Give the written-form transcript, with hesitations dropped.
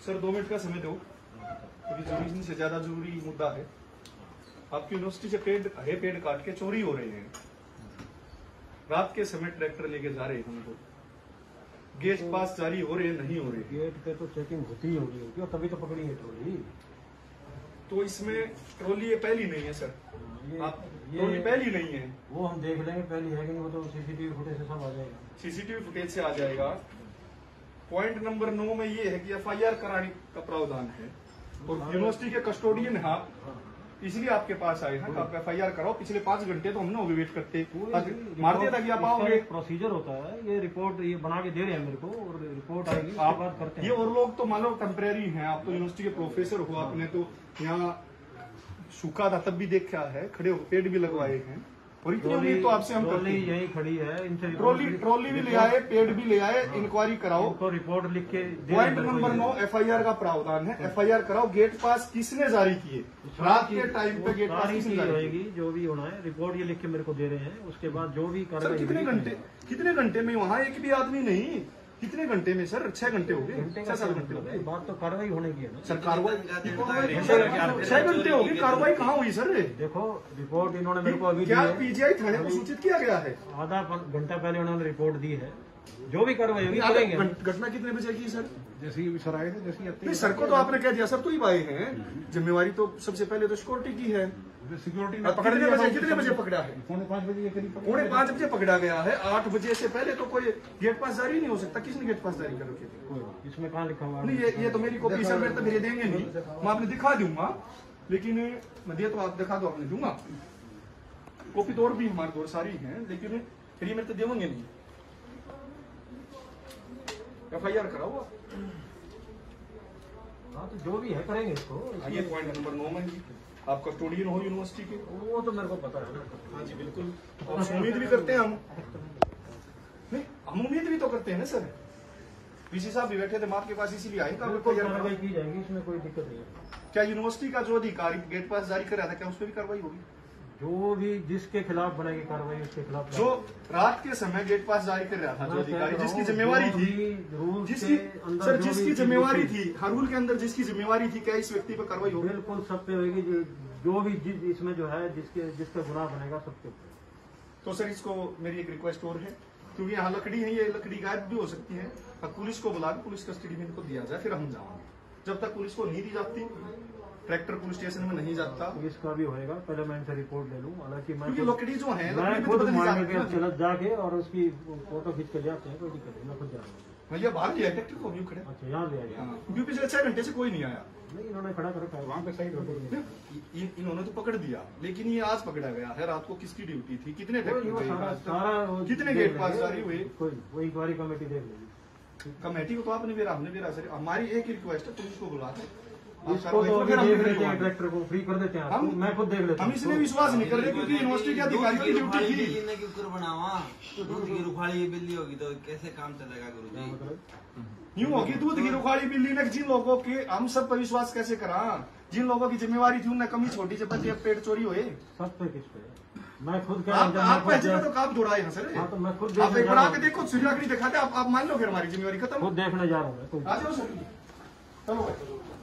Sir 2 minute का समय दो, क्योंकि जरूरी से ज्यादा जरूरी मुद्दा है। आपकी यूनिवर्सिटी से पेड़ काट के चोरी हो रहे हैं। रात के समय ट्रैक्टर लेके जा रहे हैं हमको, गेट पास जारी हो रहे नहीं हो रहे। गेट पे तो चेकिंग होती ही होगी और तभी तो पकड़ी है ट्रॉली। तो इसमें ट्रॉली ये पहली नहीं है सर, आप ट्रॉली पहली नहीं है। वो हम देख लेंगे पहली है कि नहीं, वो तो सीसीटीवी फुटेज से सब आ जाएगा। सीसीटीवी फुटेज से आ जाएगा। पॉइंट नंबर 9 में ये है कि एफआईआर कराने का प्रावधान है और यूनिवर्सिटी के कस्टोडियन है आप, इसलिए आपके पास आए हैं कि आप एफआईआर कराओ। पिछले 5 घंटे तो हमने वेट करते मारते ताकि आप आओगे। प्रोसीजर होता है, ये रिपोर्ट ये बना के दे रहे हैं मेरे को और रिपोर्ट आएगी आप बात करते हैं। ये और लोग तो मान लो टेम्परेरी हैं, आप तो यूनिवर्सिटी के प्रोफेसर हो, आपने तो यहाँ सूखा था तब भी देखा है, खड़े होकर पेड़ भी लगवाए हैं और इतनी उम्मीद तो आपसे हम करते हैं। यही खड़ी है, इनसे ट्रॉली भी ले आए, पेड़ भी ले आए, इंक्वायरी कराओ तो रिपोर्ट लिख के। पॉइंट नंबर 9 एफआईआर का प्रावधान है, एफआईआर कराओ। गेट पास किसने जारी किए? रात के टाइम पे गेट पास किसने जारी रहेगी? जो भी होना है रिपोर्ट ये लिख के मेरे को दे रहे हैं, उसके बाद जो भी सर कितने घंटे में? वहाँ एक भी आदमी नहीं, कितने घंटे में सर? 6 घंटे हो गए, 6-7 घंटे हो गए। बात तो कार्रवाई होने की है ना सर। कार्रवाई 6 घंटे होगी, कार्रवाई कहाँ हुई सर? देखो रिपोर्ट इन्होंने मेरे को अभी क्या पीजीआई थाने को सूचित किया गया है? आधा घंटा पहले उन्होंने रिपोर्ट दी है, जो भी कार्रवाई होगी करेंगे। घटना कितने बजे की सर? जैसे ही सर आए थे, जैसे ही नहीं सर को तो आपने कह दिया सर, तो ही आए हैं। जिम्मेवारी तो सबसे पहले तो सिक्योरिटी की है। सिक्योरिटी पकड़ने बजे कितने बजे पकड़ा है? 4:45 बजे के करीब। 4:45 बजे पकड़ा गया है। 8 बजे से पहले तो कोई गेट पास जारी नहीं हो सकता। किसने गेट पास जारी कर रखे थे? इसमें कहाँ लिखा हुआ? नहीं ये तो मेरी कॉपी सर मेरे तो मेरे देंगे नहीं, मैं आपने दिखा दूंगा, लेकिन मैं दे तो आप दिखा दो, आपने दूंगा। कॉपी तो और भी हमारे दौर सारी है, लेकिन फिर ये मेरे तो देंगे नहीं। एफआईआर कराओ। हाँ तो जो भी है करेंगे इसको। ये पॉइंट नंबर 9 में आप कस्टोडियन हो यूनिवर्सिटी के, वो तो मेरे को पता है। हाँ जी बिल्कुल, और उम्मीद भी करते हैं हम। नहीं हम उम्मीद भी तो करते हैं ना सर। वीसी साहब भी बैठे थे, आपके पास इसीलिए आए। कार्रवाई की जाएगी, इसमें कोई दिक्कत नहीं है। क्या यूनिवर्सिटी का जो अधिकारी गेट पास जारी कर रहा था, क्या उस पर भी कार्रवाई होगी? जो भी जिसके खिलाफ बनेगी कार्रवाई उसके खिलाफ। जो रात के समय गेट पास जारी कर रहा था, जो अधिकारी जिसकी जिम्मेवारी थी, जिसकी जिम्मेवारी थी, हर रूल के अंदर जिसकी जिम्मेवारी थी, क्या इस व्यक्ति पर कार्रवाई होगी? बिल्कुल सब पे होगी। जो भी इसमें जो है जिसका गुनाह बनेगा सबके। तो सर इसको मेरी एक रिक्वेस्ट और है, क्योंकि यहाँ लकड़ी है, ये लकड़ी गायब भी हो सकती है। अब पुलिस को बुला के पुलिस कस्टडी में इनको दिया जाए, फिर हम जाएंगे। जब तक पुलिस को नहीं दी जाती, ट्रैक्टर पुलिस स्टेशन में नहीं जाता। पुलिस का भी होएगा, पहले मैं इनसे रिपोर्ट ले लूं। हालांकि मैं लकड़ी जो है मैं खुद चलत जाके और उसकी फोटो खींच के ले आते हैं, कोई दिक्कत नहीं, मैं खुद जा रहा हूँ। भैया बाहर लिया ट्रैक्टर को भी खड़े। अच्छा यहाँ ले आया, क्योंकि पिछले 6 घंटे से कोई नहीं आया। नहीं इन्होंने खड़ा कर रखा है वहाँ पे साइड होती। इन्होंने तो पकड़ दिया, लेकिन ये आज पकड़ा गया है। रात को किसकी ड्यूटी थी? कितने सारा कितने गेट पास जारी हुए? कोई वो इंक्वायरी कमेटी देख लेगी। कमेटी को तो आपने मेरा, हमने मेरा सर, हमारी एक ही रिक्वेस्ट है, पुलिस को बुला दे। इसको तो देख लेते हैं, ट्रैक्टर को फ्री कर देते हैं। मैं खुद देख लेता हूँ। हम इसलिए विश्वास नहीं कर रहे क्योंकि यूनिवर्सिटी के अधिकारियों की ड्यूटी थी। के ऊपर बनावा दूध की रुखाड़ी बिल्ली होगी तो कैसे काम चलेगा गुरुजी? यूं होगी दूध की रुखाड़ी बिल्ली ने। जिन लोगों के हम सब पर विश्वास कैसे करा? जिन लोगों की जिम्मेवारी थी उन्हें कमी छोटी से बच्चे पेट चोरी हुए। सब पे किस पे? मैं खुद आप पैसे तो काम जुड़ा है सर। हाँ तो मैं खुद आप एक बना के देखो, सूर्याग्नि दिखाते आप मान लो, फिर हमारी जिम्मेवारी खत्म। खुद देखने जा रहा हूँ। आ जाओ सर, चलो भाई।